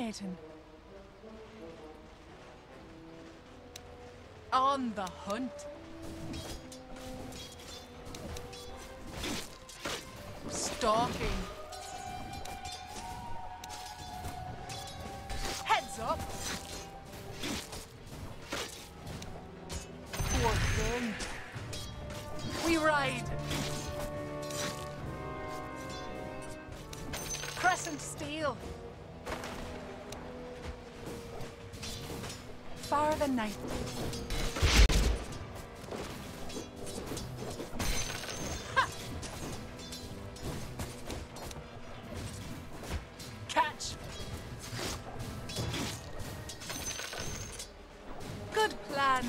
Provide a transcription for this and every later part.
Maiden. On the hunt. Stalking. Heads up. Poor thing. We ride. Crescent steel. Far the night. Ha! Catch. Good plan.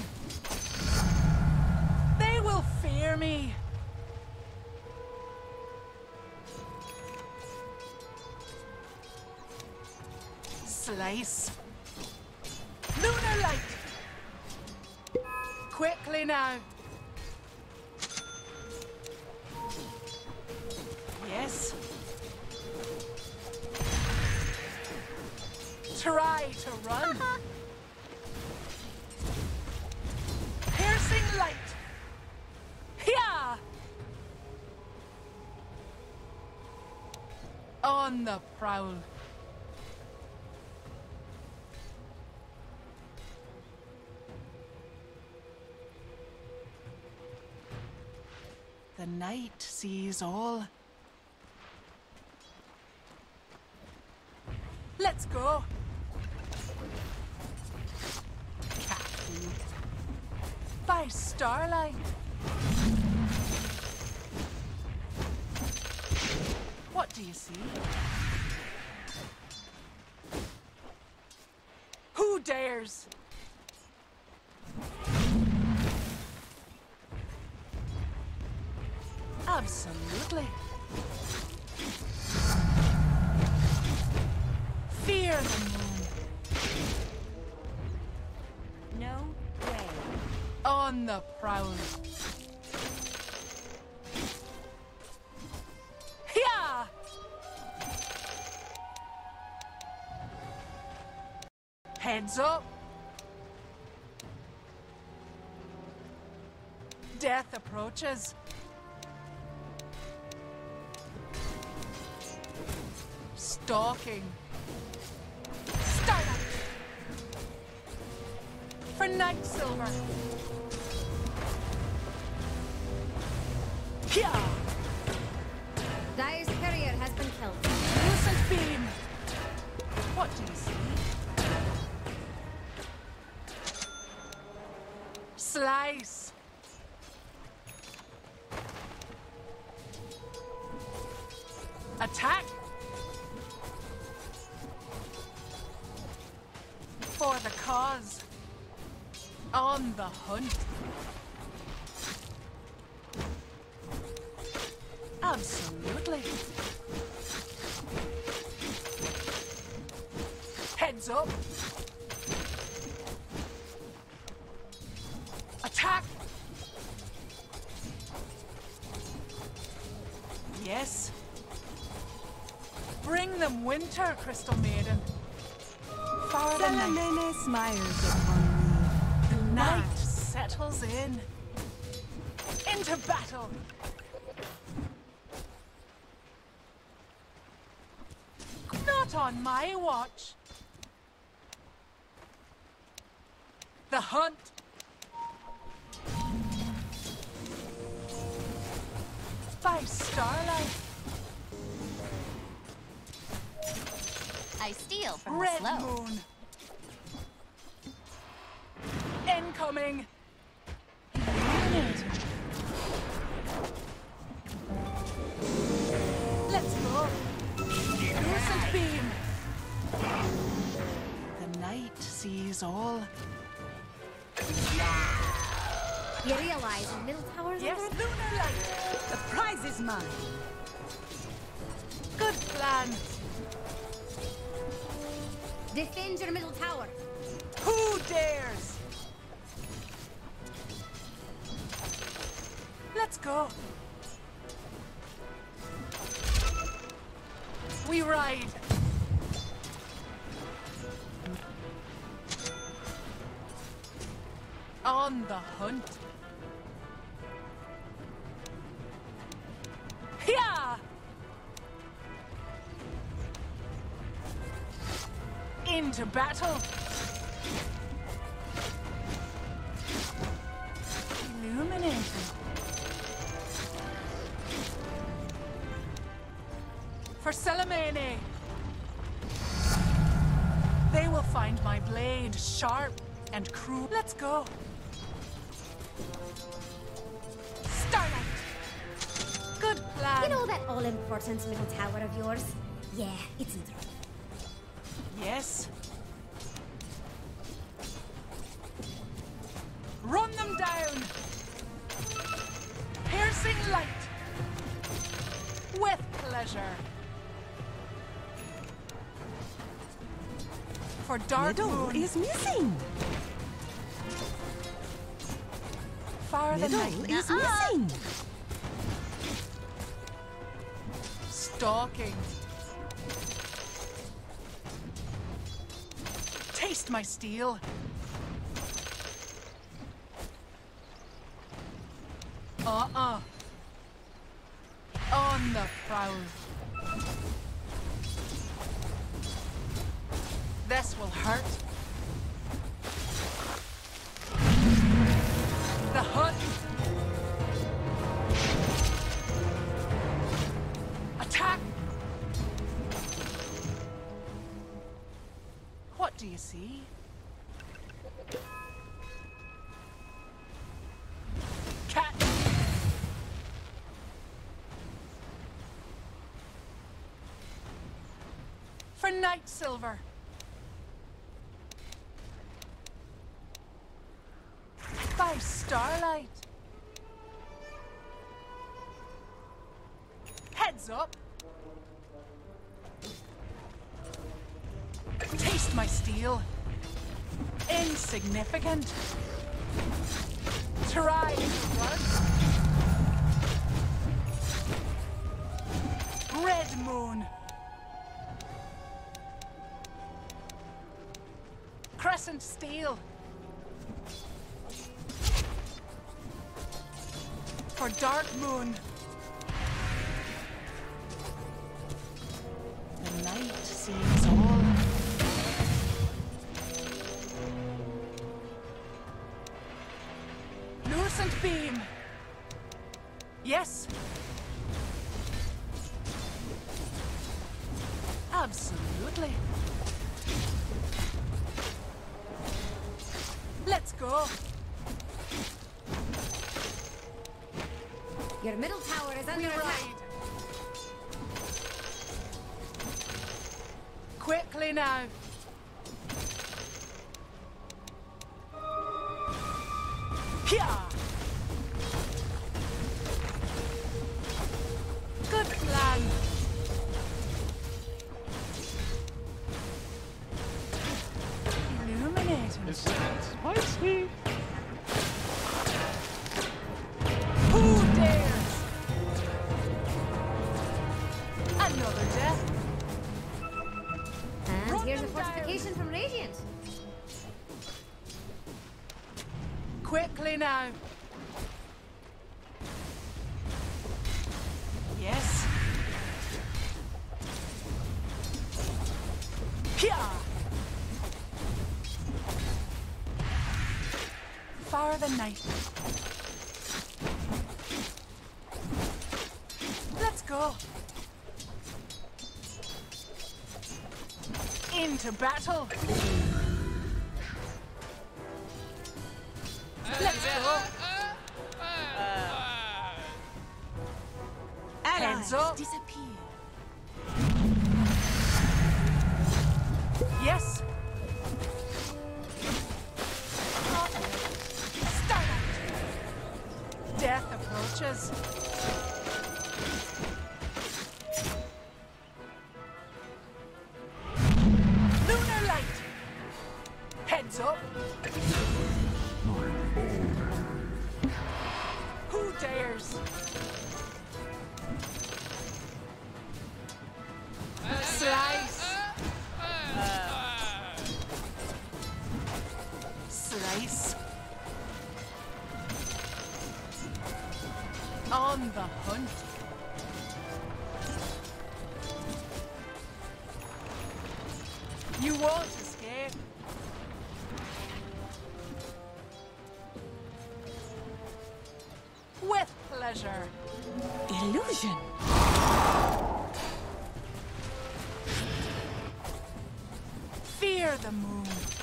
They will fear me. Slice. Lunar light. Quickly now. Yes. Try to run. Piercing light. Yeah. On the prowl. The night sees all. Let's go. Cat food. By starlight. What do you see? Who dares? Absolutely. Fear the moon. No way. On the prowl. Yeah. Heads up. Death approaches. Stalking. Starlight. For night silver. Yeah. Dire's courier has been killed. Lucent beam. What do you see? Slice. Attack. For the cause. On the hunt. Absolutely. Heads up. Attack. Yes. Bring them winter, Crystal Maiden. Far the night. Salamene smiles upon me. The night settles in. Into battle. Not on my watch. The hunt. By starlight. I steal from Red the slow. moon. Incoming. Illuminated. Let's go. Lucent beam. The night sees all. You realize the middle tower's Yes, under lunar light. The prize is mine. Good plan. Defend your middle tower. Who dares? Let's go. We ride. On the hunt. Yeah! Into battle. Illuminating. For Salamene. They will find my blade sharp and cruel. Let's go. Starlight. Good plan. You know that all-important little tower of yours? Yeah, it's in trouble. Yes. Run them down. Piercing light. With pleasure. For dark moon is missing. Far the night is missing. Stalking. Taste my steel. On the prowl. This will hurt. The hunt. Attack. What do you see? Cat. For Night Silver. By starlight. Heads up. Taste my steel. Insignificant. Try to run. Red moon. Crescent steel. For dark moon. The night sees all. Lucent beam. Yes. Absolutely. Let's go. Your middle tower is under attack. Ride. Quickly now. Pia. Good plan. Illuminating. Is that spicy? Who dares? Another death. And Run here's a them down. fortification from Radiant. Quickly now. Yes. Pia. Far the night. Let's go. Into battle. Let's go. Heads up. Disappear. Yes. Start. Death approaches. Lunar light. Heads up. Who dares? Slice. Slice. On the hunt. You won't escape. With pleasure. Illusion. Fear the moon.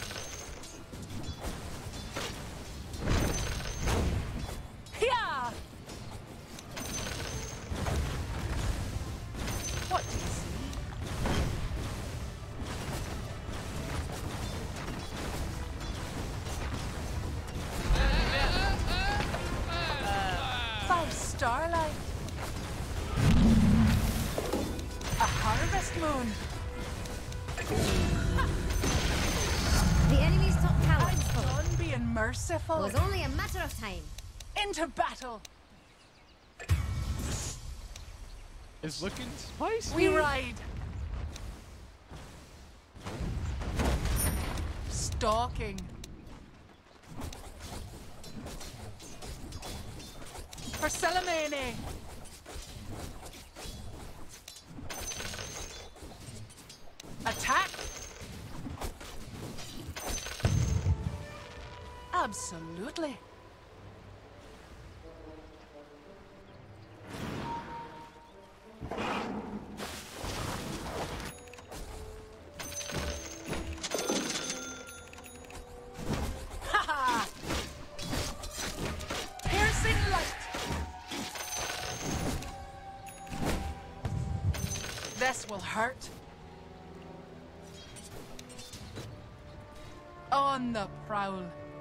Yeah. What do you see? By starlight. A harvest moon. The enemy's top tower is I'm full. done being It merciful. was only a matter of time. Into battle. It's looking spicy. We ride. Stalking. For Salamene. Attack. Absolutely. Ha! Piercing light. This will hurt. On the prowl.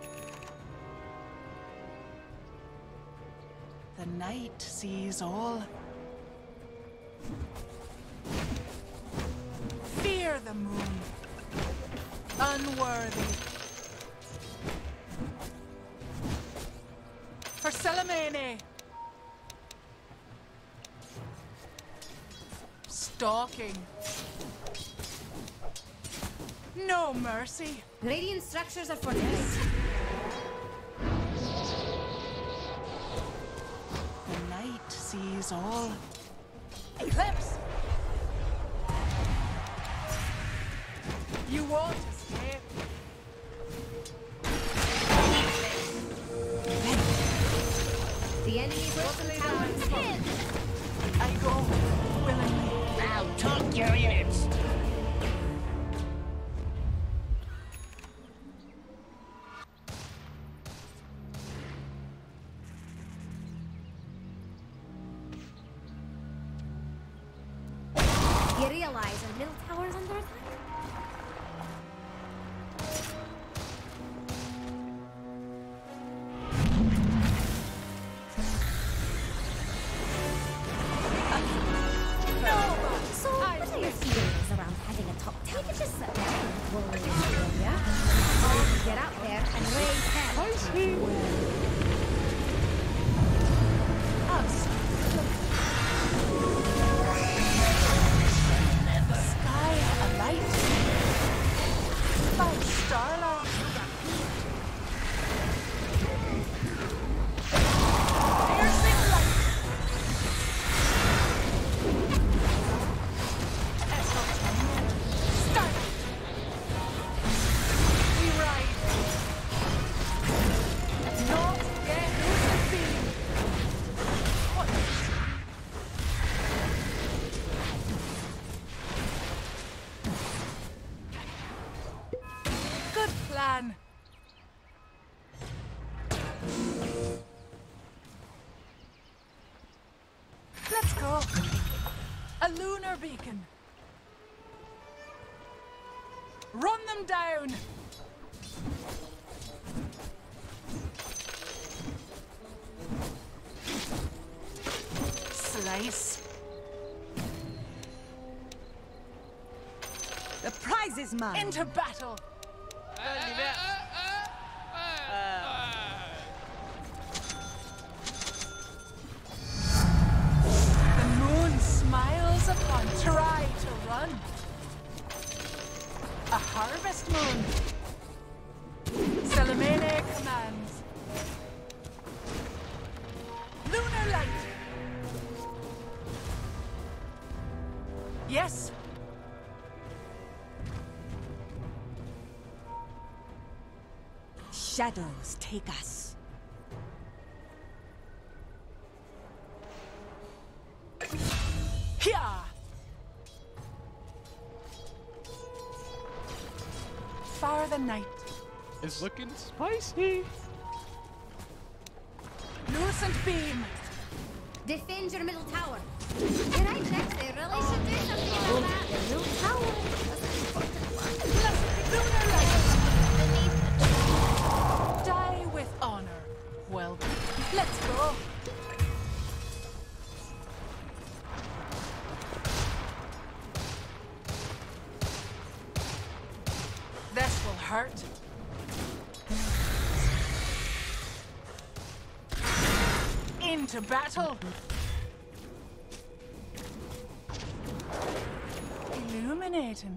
The night sees all. Fear the moon. Unworthy. For Salamene. Stalking. No mercy. Radiant structures are fortified. The night sees all. Eclipse! You won't escape. The enemy's bottom tower is full. I go willingly. Now talk your units. You realize our middle tower is under attack? So, what are your feelings around having a top tower? You could just sit down and worry about it, yeah? Or you could get out there and raise hell. The sky alight. By starlight. Piercing light. Esoteric. Starlight. We ride. Not yet Josephine. What is good plan. Let's go. A lunar beacon. Run them down. Slice. The prize is mine. Into battle. The moon smiles upon. Try to run. A harvest moon. Salamene commands. Lunar light. Yes. Shadows take us. Here. Far the night. It's looking spicy. Lucent beam. Defend your middle tower. You're right, Jax. They really should do something about that. The middle tower. That's an important one. Lunar light. Die with honor. Well, let's go. This will hurt. Into battle. Illuminating.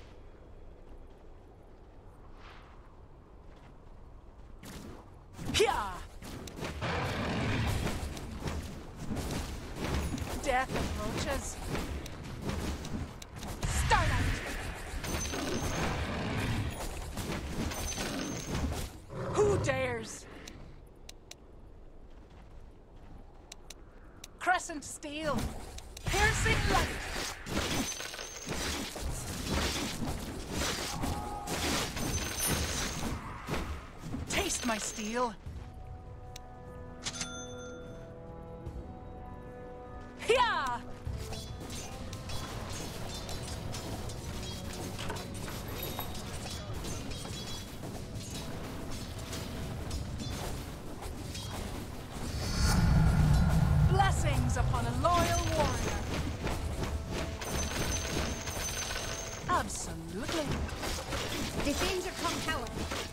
Pia! Death approaches. Starlight! Who dares? Crescent steel. Piercing light. Taste my steel. Yeah. Blessings upon a loyal warrior. Absolutely. Defend your top tower.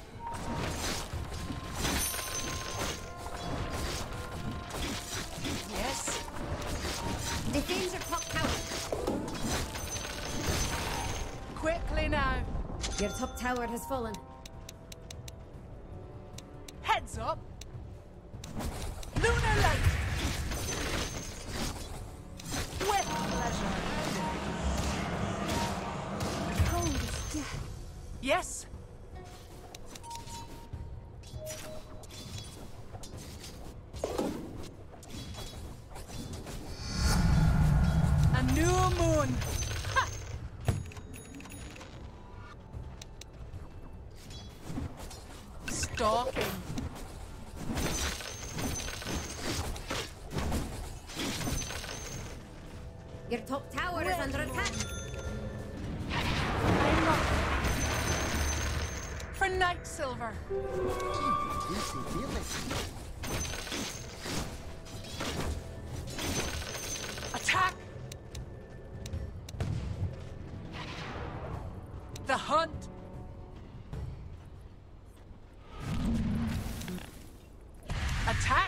Yes. Defend your top tower. Quickly now. Your top tower has fallen. Heads up. Lunar light. With pleasure. Holy death. Yes. A new moon. Ha! Stalking. Your top tower is under attack. I'm up. For Night Silver. Attack. The hunt. Attack.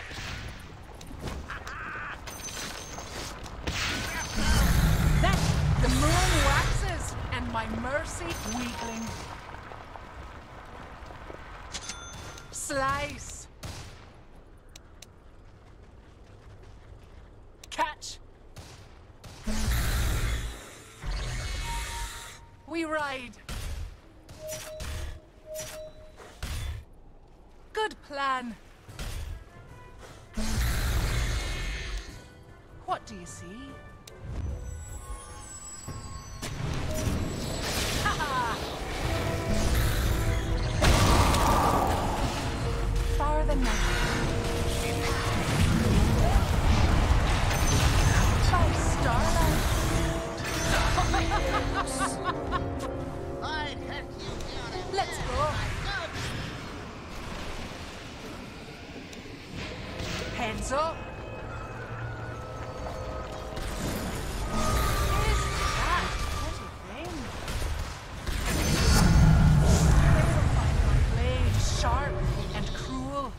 Then the moon waxes and my mercy weakling. Slice. Catch. We ride. Good plan. What do you see? Far the night. By starlight. I'd have you down and Let's go. Heads up. Is that pretty thing? They will find my blade sharp and cruel.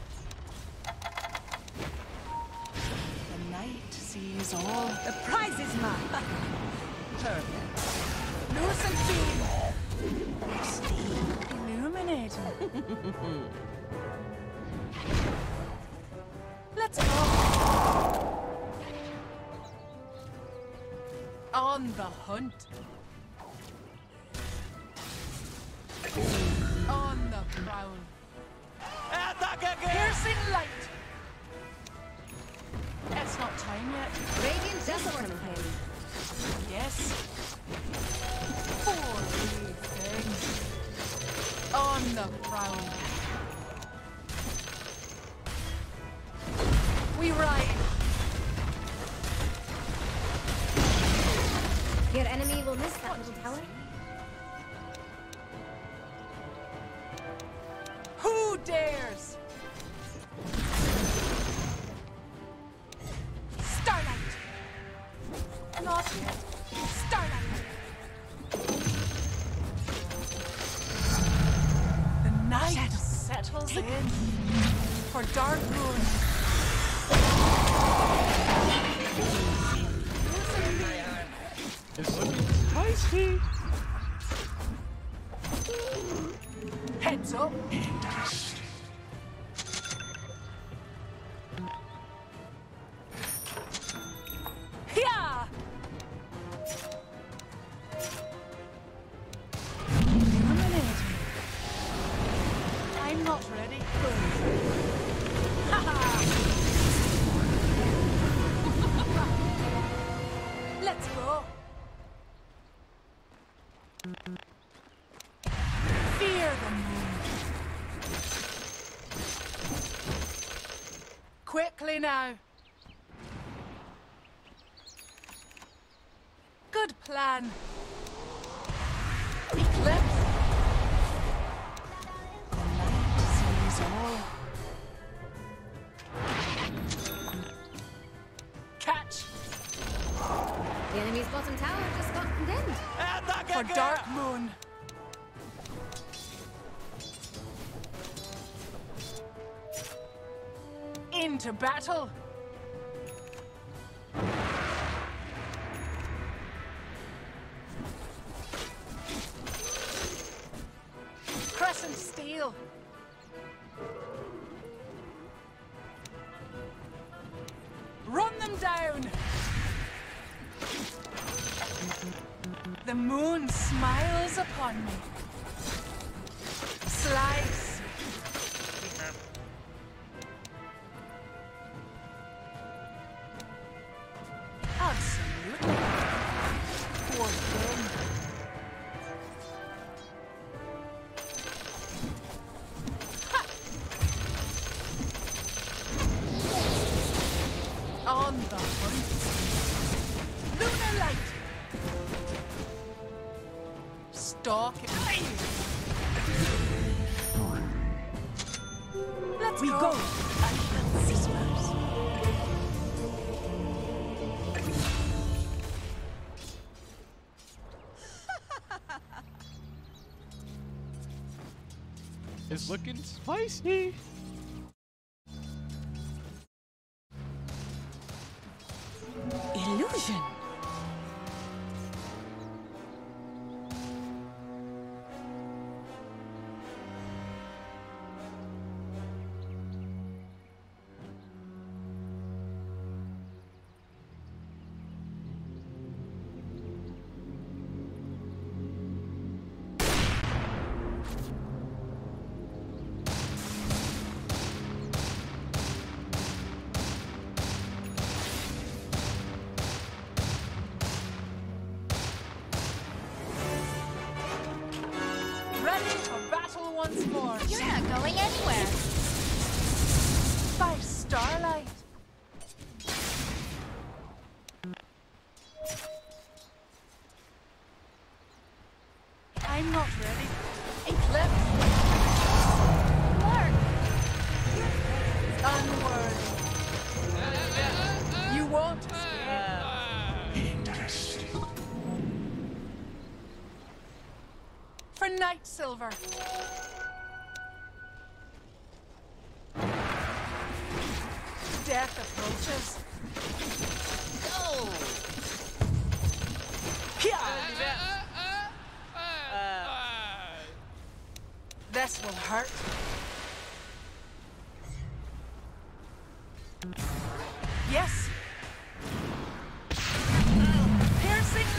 The night sees all. The prize is mine. Perfect. Lucent beam. Illuminating. Let's go. On the hunt. On the prowl. Piercing light. It's not time yet. Radiant discipline him. Yes. Poor thing. On the prowl. We ride. Your enemy will miss that little tower. Who dares? Starlight. Not yet. Starlight. The night settles in for Dark Moon. It's looking spicy. Heads up. Yeah. Eliminate. I'm not ready. Let's go. Fear the moon. Quickly now. Good plan. Eclipse. The light sees all. Catch. The enemy's bottom tower just got condemned. For Dark Moon. Into battle. Crescent steel. Run them down. The moon smiles upon me. Slice. Absolutely. Poor thing. Ha! On the hunt. Lunar light. Stalk it. Let's go. It's looking spicy. Illusion. Ready for battle once more. You're not going anywhere. By starlight. I'm not ready. Eclipse. Mark. Unworthy. You won't escape. For Night Silver. Death approaches. This will hurt. Yes. Piercing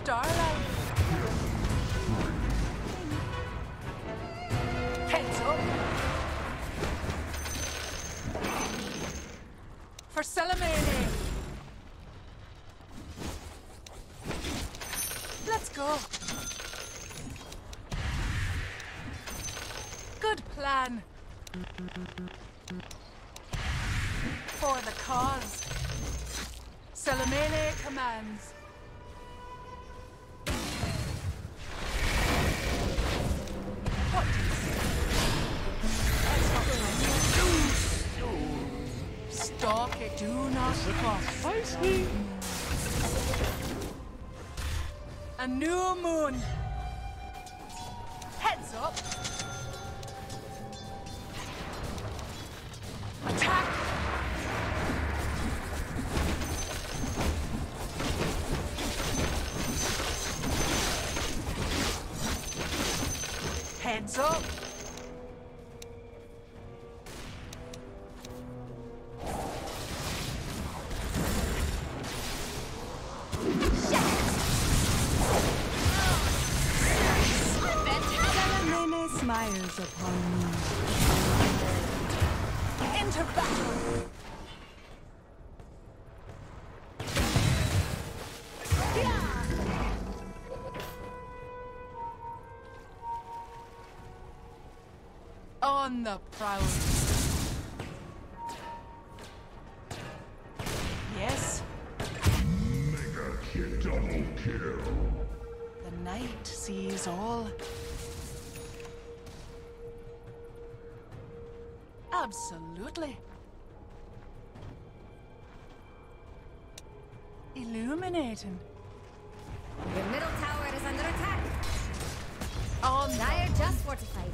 starlight. Heads up. For Salamene. Let's go. Good plan. For the cause. Salamene commands. What do you say? Stalk it, do not cross. Spicy. A new moon. Heads up. Attack. Heads up. Salamene smiles upon me. Into battle. On the prowl. Yes. Mega double kill. The night sees all. Absolutely. Illuminating. Your middle tower is under attack. On the Dire just fortified.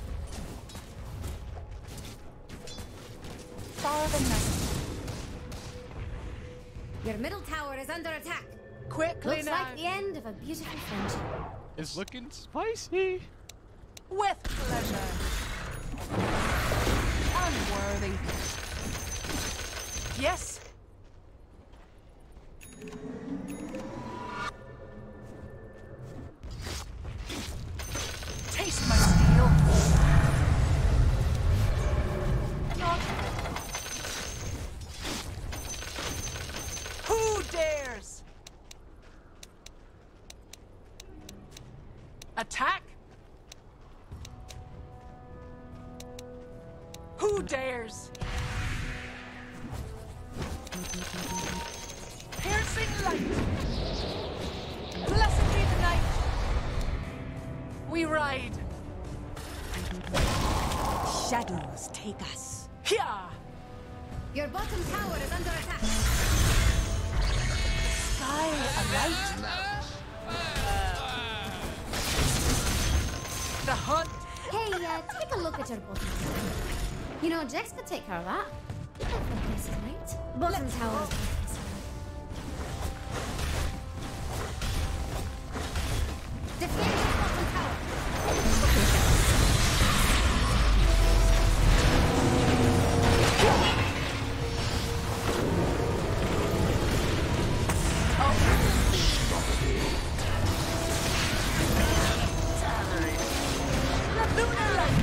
far the night. Your middle tower is under attack. Quickly Looks now. like the end of a beautiful friendship. It's looking spicy. With pleasure. Unworthy. Yes. Taste my steel. Not. Who dares? Attack? Who dares? Piercing light. Blessed be the night. We ride. Shadows take us. Here. Your bottom tower is under attack. Sky alight. The hunt. Hey, take a look at your bottom tower. You know, Jex could take care of that. Hopefully this is right. Bottom tower is perfect. Defend your bottom tower. The lunar light.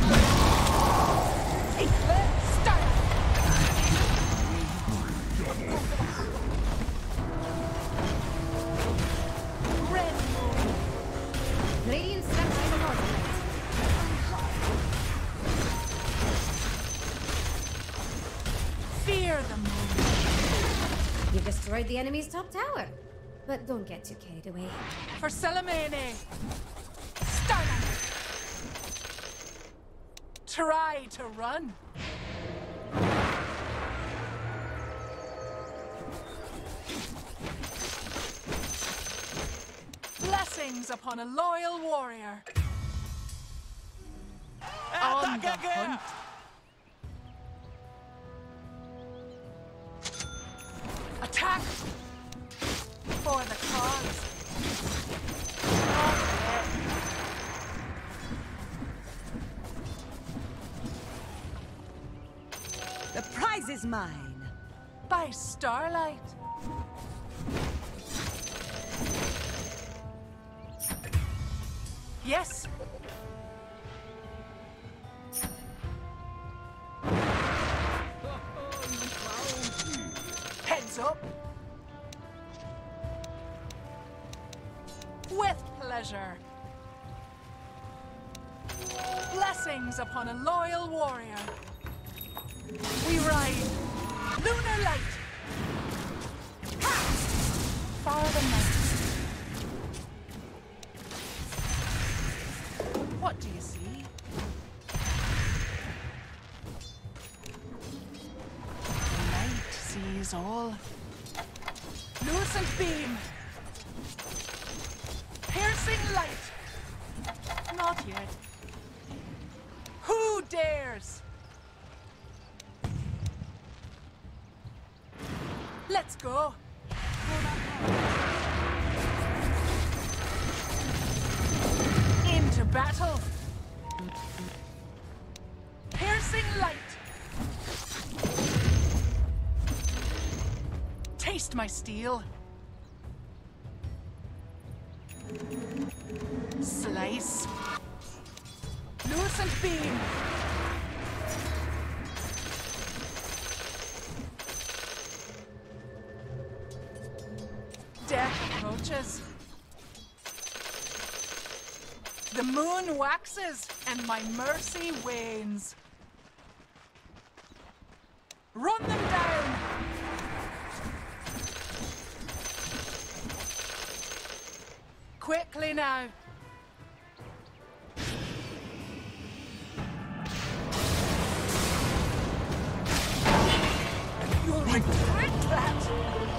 Start. Red moon. Radiant steps to the northern light. Fear the moon. You destroyed the enemy's top tower. But don't get too carried away. For Salamene. Starlight. Try to run. Blessings upon a loyal warrior. On the hunt. Attack for the cause. The prize is mine. By starlight. Yes. Heads up. With pleasure. Blessings upon a loyal warrior. We ride. Lunar light. Ha! Farther night. What do you see? Night sees all. Lucent beam. Piercing light. Not yet. Who dares? Let's go. Into battle. Piercing light. Taste my steel. Slice. Lucent beam. Death approaches. The moon waxes and my mercy wanes. Run them down! Quickly now. You'll regret that!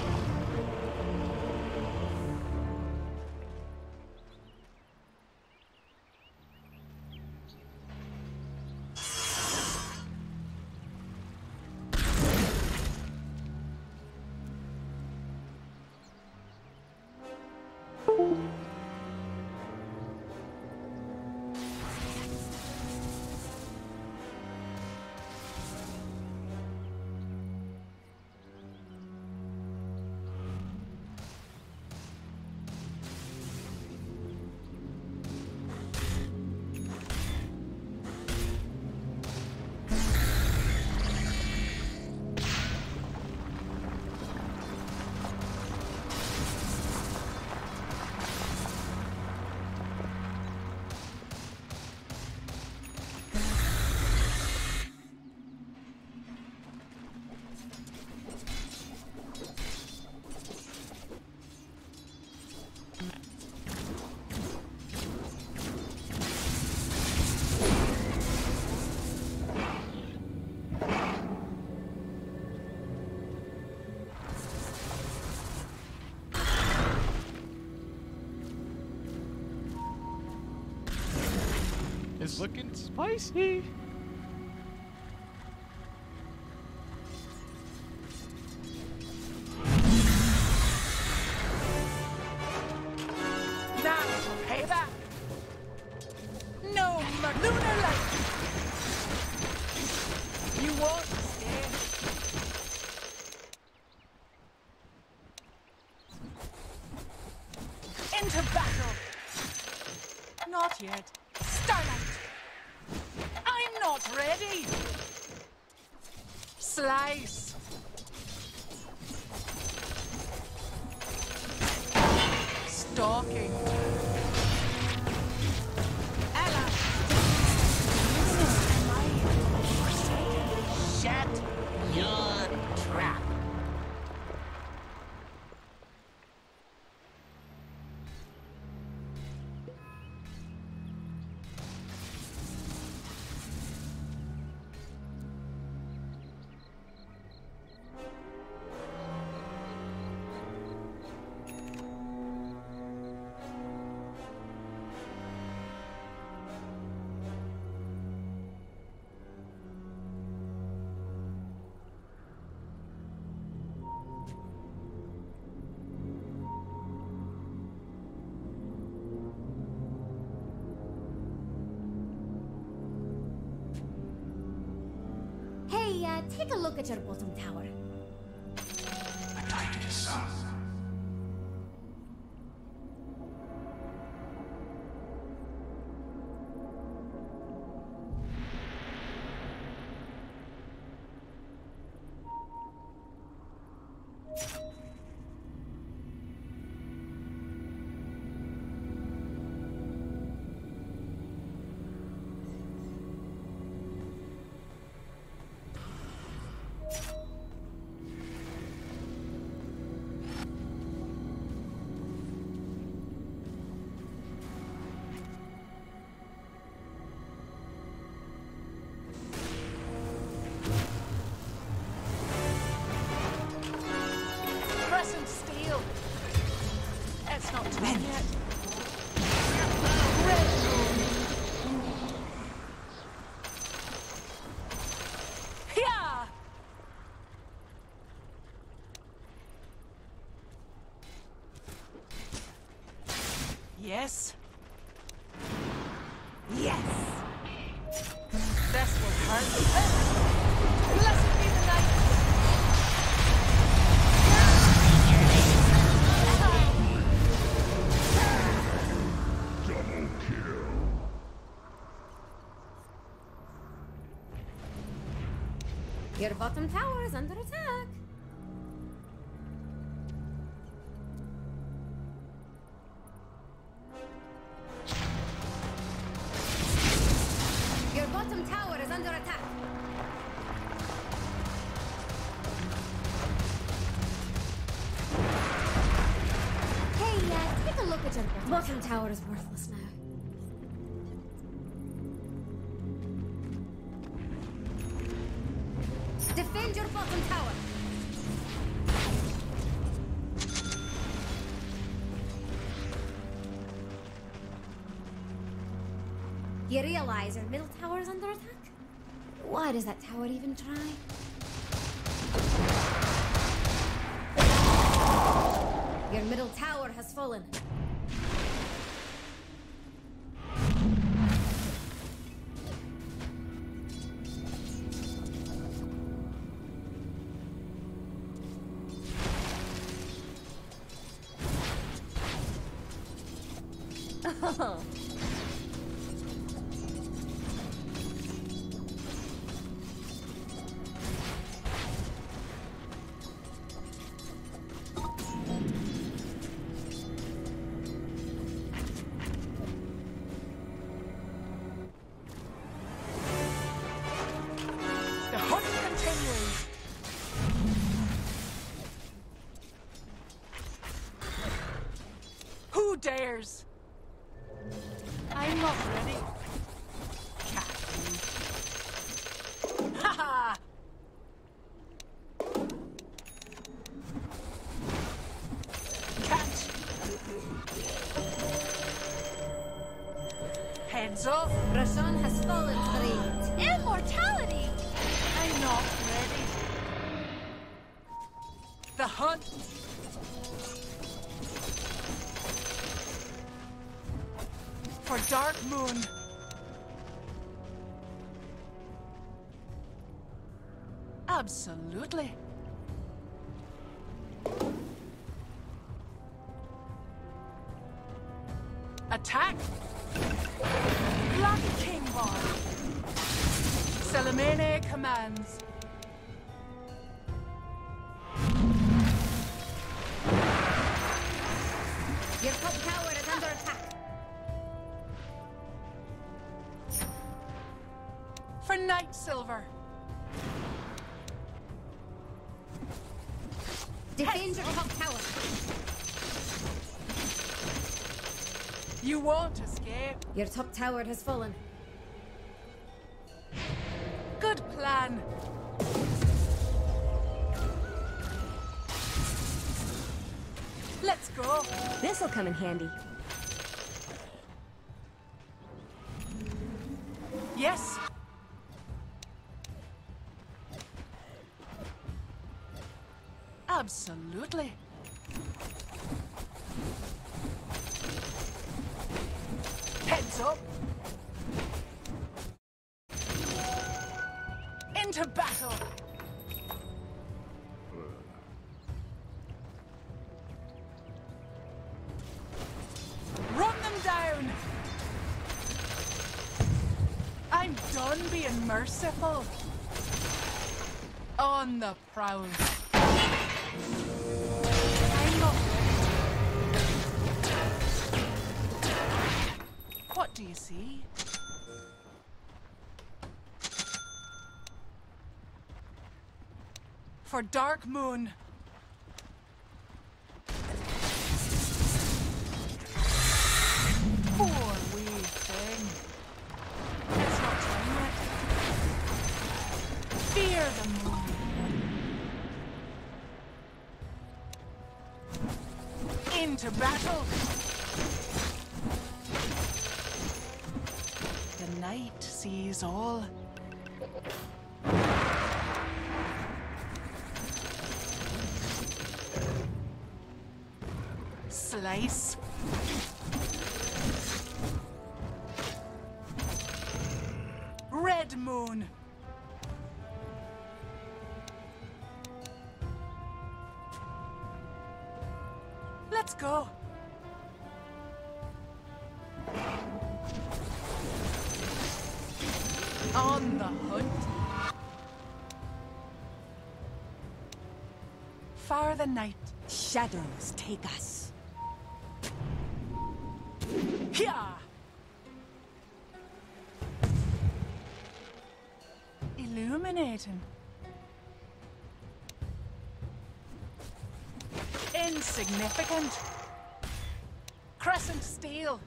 It's looking spicy. Now, payback. No, lunar light. You won't escape. Into battle. Not yet. Starlight. I'm not ready. Slice. Stalking. Ella. Shut your trap. Hey, take a look at your bottom tower. Attack to the south. Yes. Yes! This will hurt. Blessed be the night. Your bottom tower is under attack. Your bottom tower is under attack. Hey, take a look at your bottom tower is worthless now. Defend your bottom tower. You realize your middle tower is under attack? Why does that tower even try? Your middle tower has fallen. Oh. The hunt continues. Who dares? I'm not ready. Catch you. Ha ha! Catch. Heads up. Rashawn has fallen to the immortality! I'm not ready. The hunt. For Dark Moon. Absolutely. Attack. Black King Bar. Salamene commands. Your top tower is under attack. For Night Silver. Defend your top tower. You won't escape. Your top tower has fallen. Good plan. Let's go. This'll come in handy. Yes. Absolutely. Heads up. Into battle. Run them down. I'm done being merciful. On the prowl. I'm not ready. What do you see? For Dark Moon. Poor wee thing. It's not done yet. Fear the moon. Into battle. The night sees all. Slice. moon. Let's go. On the hunt. Far the night. Shadows take us. Here. Illuminating. Insignificant. Crescent steel.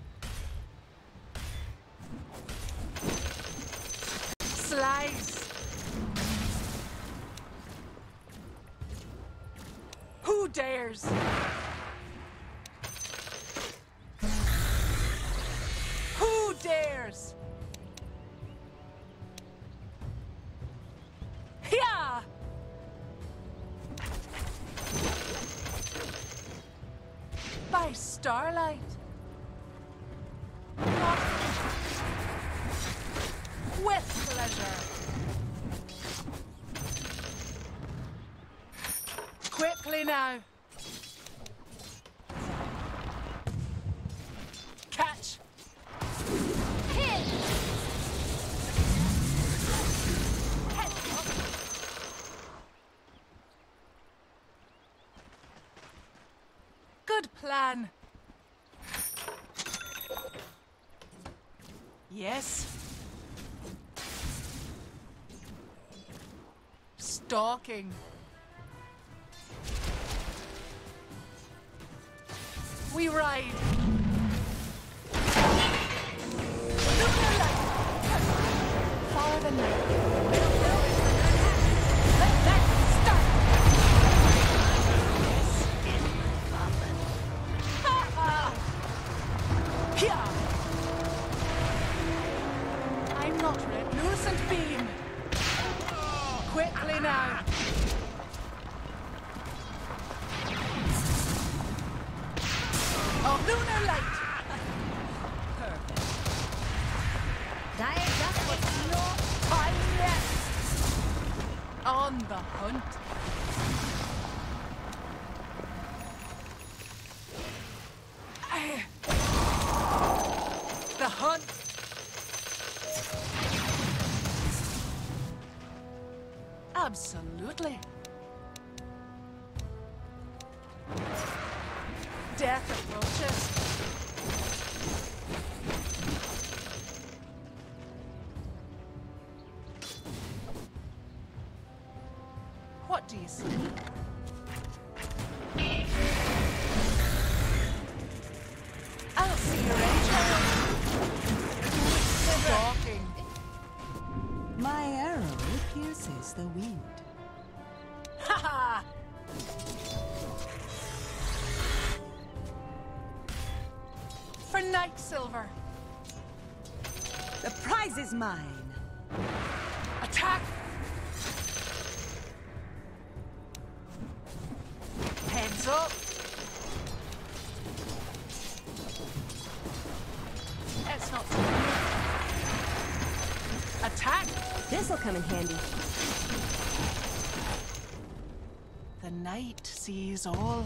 Slice. Who dares? Who dares? Yeah. By starlight. With pleasure. Quickly now. Catch. Hit! Head up. Good plan. Yes. Stalking. We ride. Lunar light. Far the night. Let that start. Yes. In common. Ha ha. Here. I'm not red. Lucent beam. Quickly now. Oh, lunar light. Perfect. Dire just what no Time yet. On the hunt. The hunt. Absolutely. Death approaches. What do you see? I'll see your angel. Stalking. My arrow pierces the wind. Ha ha! For Night Silver. The prize is mine. Attack! Heads up! That's not too good. Attack! This'll come in handy. The night sees all.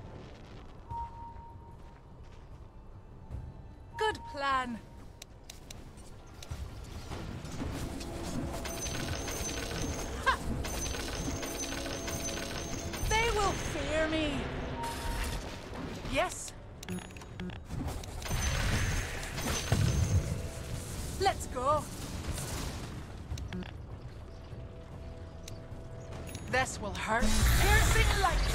Good plan. Ha! They will fear me. Yes. Let's go. This will hurt. Piercing light.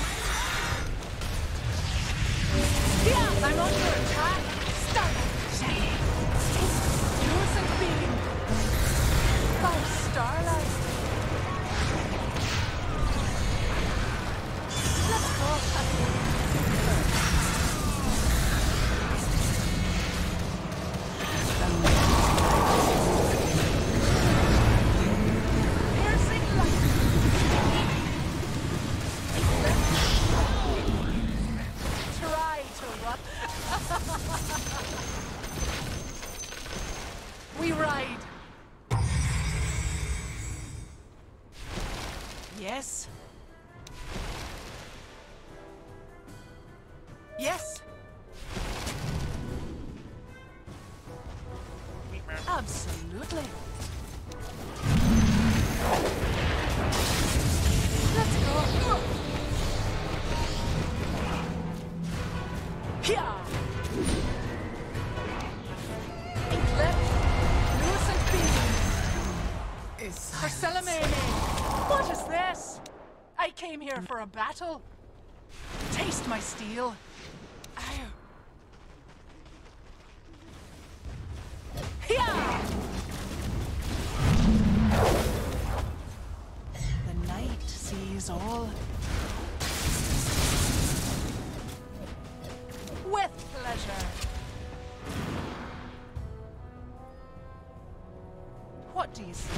Yeah, I'm under attack. Start. Lucent beam. By starlight. Let's go. Piercing light. Yes. Absolutely. Let's go. Here. Eclipse. Lucent beam. For Salamene. What is this? I came here for a battle. Taste my steel. Ow. Here. The night sees all. With pleasure. What do you see?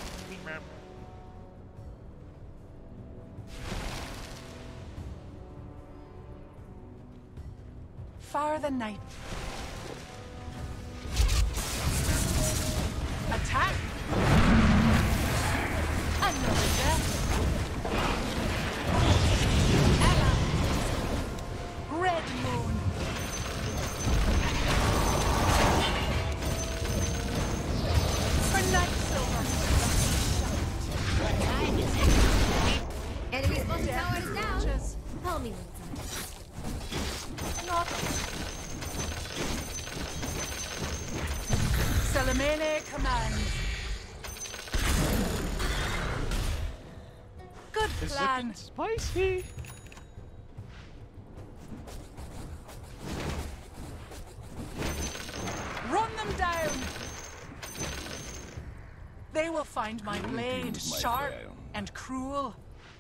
Far the night. Attack! Another death. Ella. Red moon. For night silver. What time is it? Enemy's bottom tower is down. Just Call me when it's on. not. Salamene commands. Good It's plan. looking spicy. Run them down. They will find my blade sharp and cruel.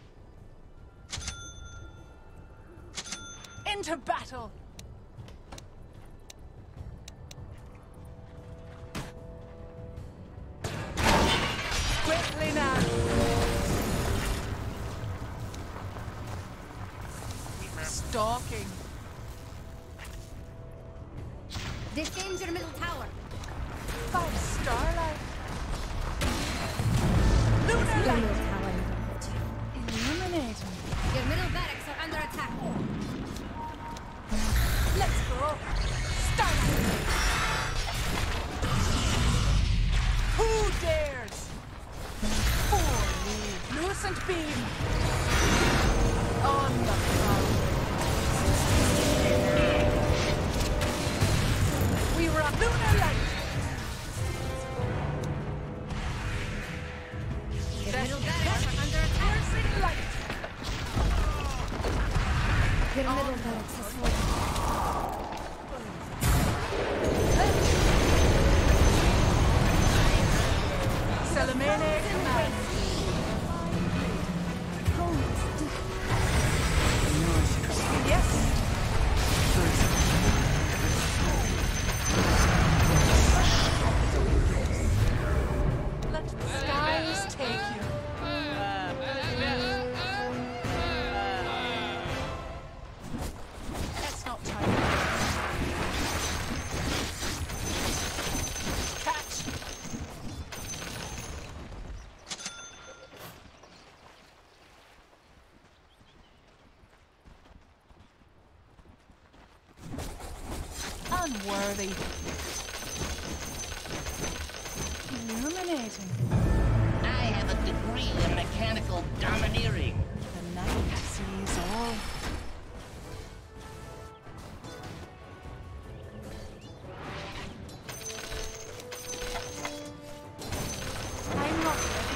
Into battle. Quickly now. Stalking. Defend your middle tower. By starlight. Lunar Your light. middle tower never hurt you. Illuminating. Your middle barracks are under attack. Let's go. Starlight. Who dares? For Lucent beam. On the ground. We rock lunar light. Your middle barracks are under attack. Piercing light. Your middle barracks has fallen. Salamene command. Yes. Let the skies take you. That's not time. Catch. Unworthy. Illuminating. I have a degree in mechanical domineering. The night sees all. I'm not ready.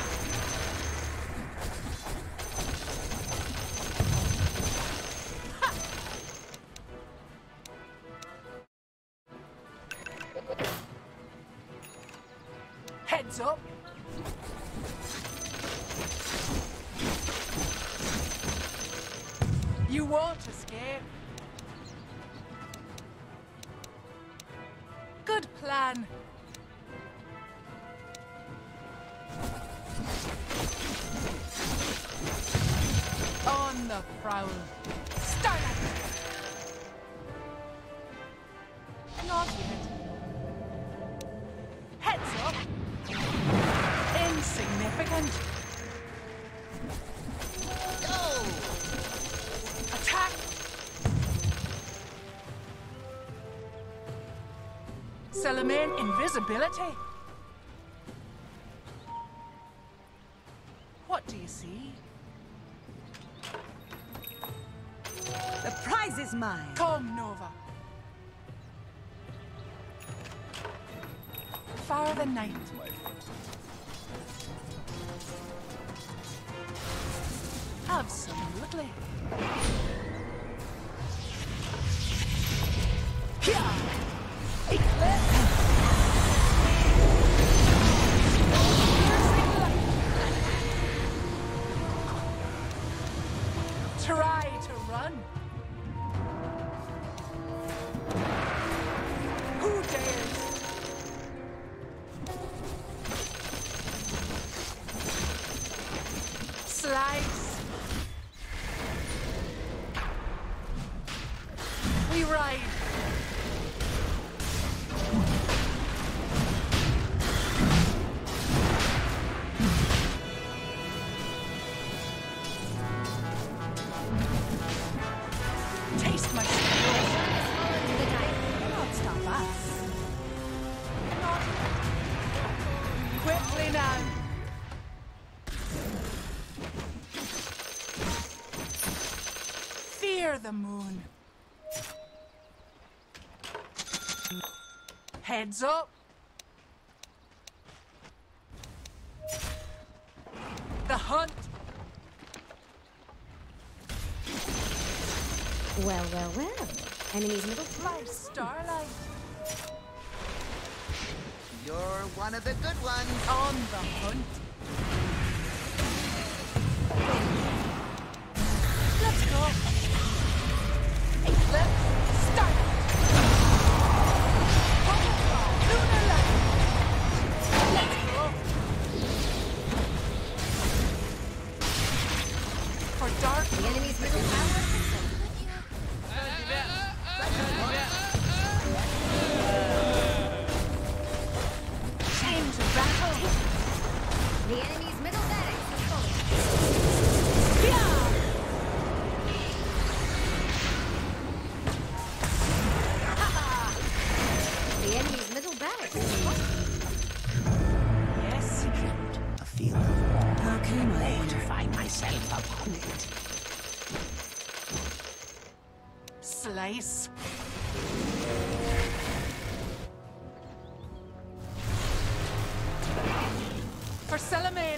Ha! Heads up. You won't escape. Good plan. On the prowl. Starlight. Not yet. Heads up. Insignificant. Go! Attack. Selemain invisibility. What do you see? The prize is mine. Come, Nova. Far the night. Absolutely. Try to run. Who dares? Slice. We ride. Taste my skills. The guy cannot stop us. Quickly now. Fear the moon. Heads up. The hunt. Well, well, well. Enemies middle My tower. starlight. You're one of the good ones. On the hunt. Let's go. Let's start. Lunar light. Let's go. For dark. The enemy's middle tower. Time to battle. The enemy's middle barracks has fallen. Yeah. The enemy's middle barracks has fallen. Yes. A feeling. How came I? To find myself upon it. Slice. For Selemain.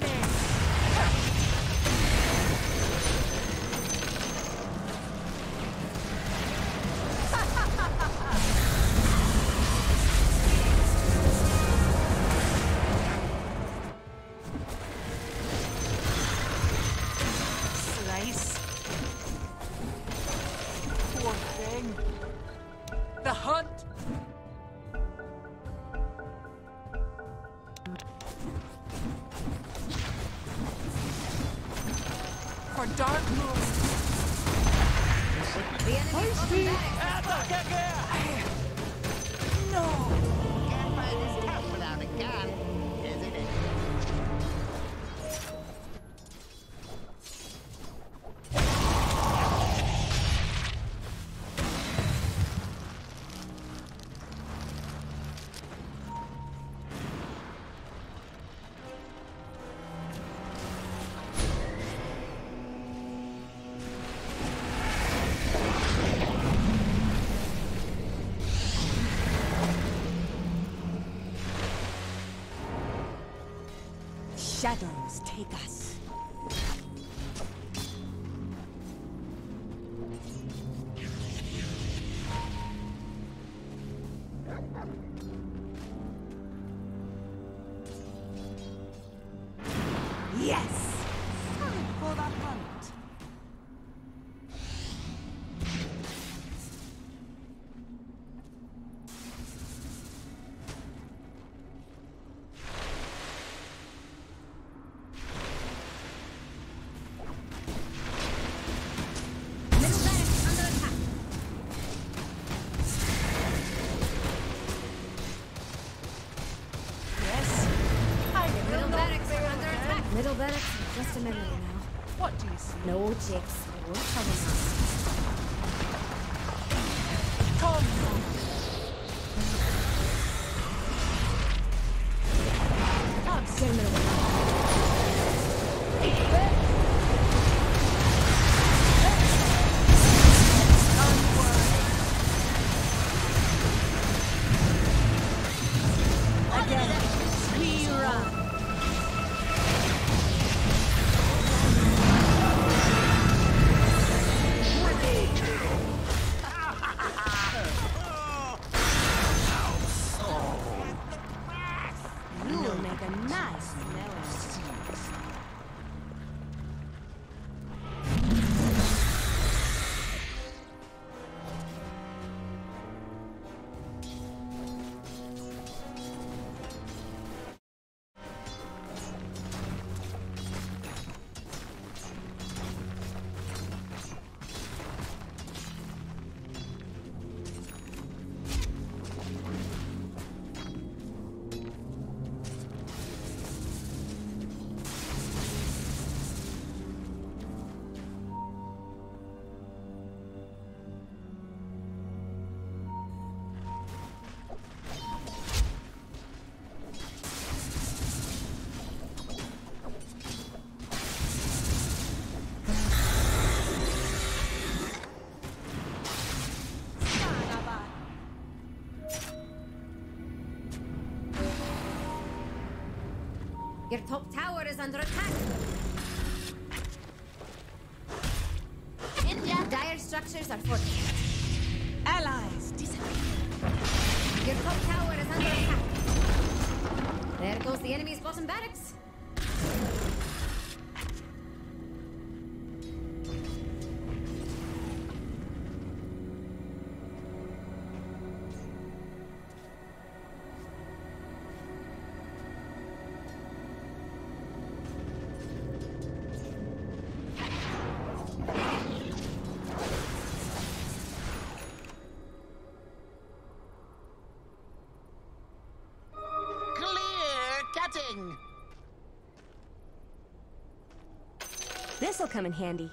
Slice. Poor thing. The hunt. For dark moon. The enemy's middle barracks. No. Can't find this town without a gun, isn't it? Shadows take us. Yes! Time for the hunt. Middle barracks under attack. Yes. I Middle will not barracks are fail under again. attack. Middle barracks are just a memory now. What do you see? No jigs. We're coming up. Come. Your top tower is under attack. Dire structures are fortified. Allies disappear. Your top tower is under attack. There goes the enemy's bottom barracks. This'll come in handy.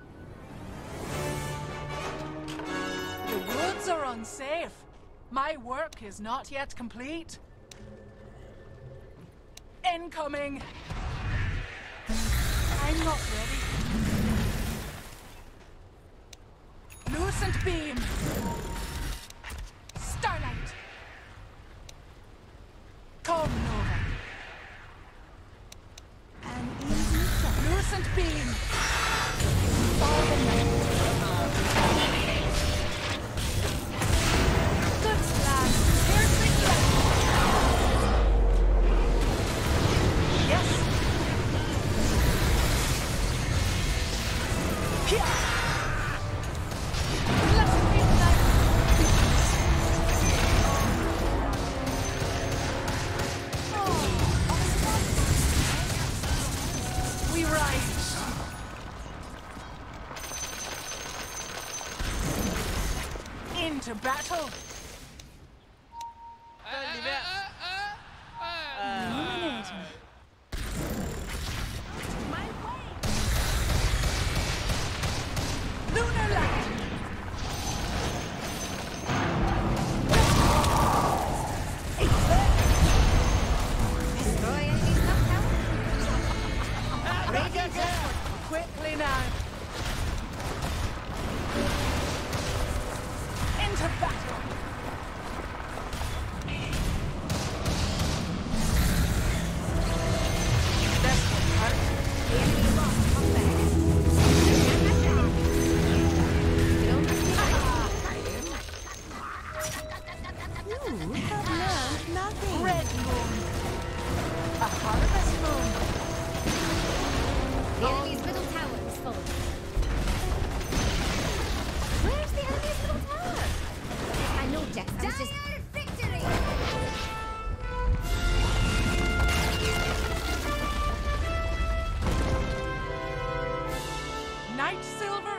The woods are unsafe. My work is not yet complete. Incoming! I'm not ready. Lucent beam! Starlight! Come, Nova! An easy check. Lucent beam! All the night. Good slash! Piercing light! Yes! Here! Blessed be the night! We rise! Into battle! Illuminating. My way! Lunar light! Destroy enemy's top tower. Radiant effort! Quickly now! Into battle! This will hurt. The enemy lost top barracks. You don't have You have learned nothing. Red moon! A harvest moon! the enemy's middle tower is falling. Where's the enemy's middle tower? I know, Jack. I was just... victory! Night silver